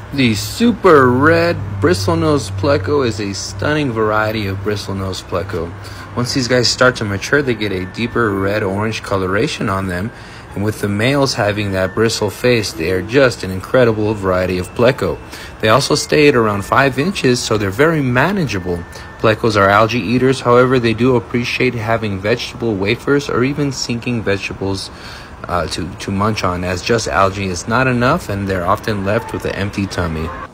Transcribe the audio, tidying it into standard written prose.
The Super Red Bristlenose Pleco is a stunning variety of bristlenose pleco. Once these guys start to mature, they get a deeper red-orange coloration on them, and with the males having that bristle face, they are just an incredible variety of pleco. They also stay at around 5 inches, so they're very manageable. Plecos are algae eaters, however, they do appreciate having vegetable wafers or even sinking vegetables to munch on, as just algae is not enough and they're often left with an empty tummy.